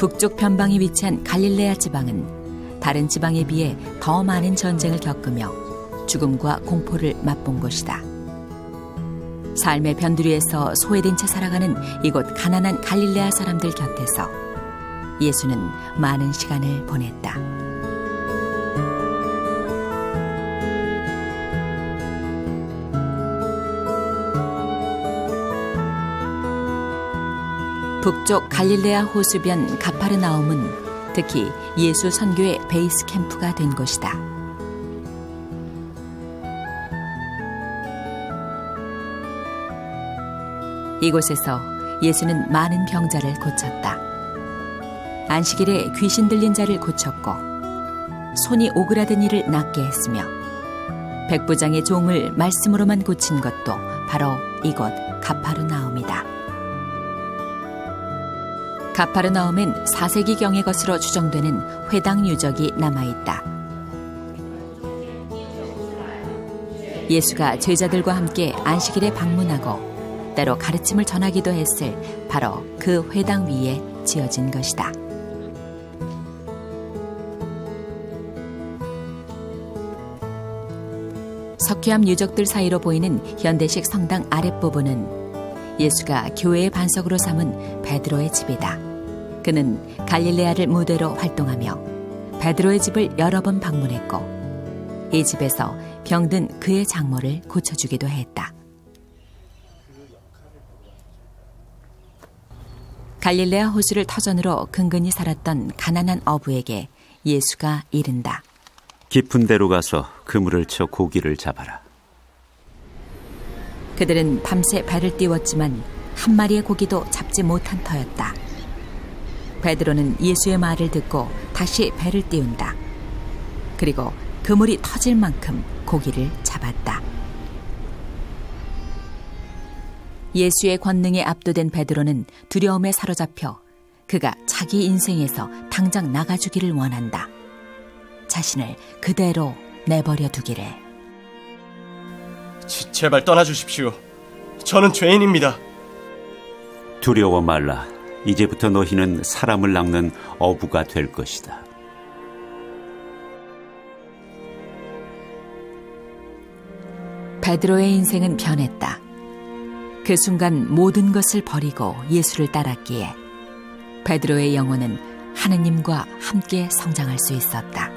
북쪽 변방에 위치한 갈릴레아 지방은 다른 지방에 비해 더 많은 전쟁을 겪으며 죽음과 공포를 맛본 곳이다. 삶의 변두리에서 소외된 채 살아가는 이곳 가난한 갈릴레아 사람들 곁에서 예수는 많은 시간을 보냈다. 북쪽 갈릴레아 호수변 가파르나움은 특히 예수 선교의 베이스 캠프가 된 곳이다. 이곳에서 예수는 많은 병자를 고쳤다. 안식일에 귀신 들린 자를 고쳤고 손이 오그라든 이를 낫게 했으며 백부장의 종을 말씀으로만 고친 것도 바로 이곳 가파르나움이다. 가파르나움엔 4세기경의 것으로 추정되는 회당 유적이 남아있다. 예수가 제자들과 함께 안식일에 방문하고 때로 가르침을 전하기도 했을 바로 그 회당 위에 지어진 것이다. 석회암 유적들 사이로 보이는 현대식 성당 아랫부분은 예수가 교회의 반석으로 삼은 베드로의 집이다. 그는 갈릴레아를 무대로 활동하며 베드로의 집을 여러 번 방문했고 이 집에서 병든 그의 장모를 고쳐주기도 했다. 갈릴레아 호수를 터전으로 근근히 살았던 가난한 어부에게 예수가 이른다. 깊은 데로 가서 그물을 쳐 고기를 잡아라. 그들은 밤새 배를 띄웠지만 한 마리의 고기도 잡지 못한 터였다. 베드로는 예수의 말을 듣고 다시 배를 띄운다. 그리고 그물이 터질 만큼 고기를 잡았다. 예수의 권능에 압도된 베드로는 두려움에 사로잡혀 그가 자기 인생에서 당장 나가주기를 원한다. 자신을 그대로 내버려 두기를. 제발 떠나주십시오. 저는 죄인입니다. 두려워 말라. 이제부터 너희는 사람을 낚는 어부가 될 것이다. 베드로의 인생은 변했다. 그 순간 모든 것을 버리고 예수를 따랐기에 베드로의 영혼은 하느님과 함께 성장할 수 있었다.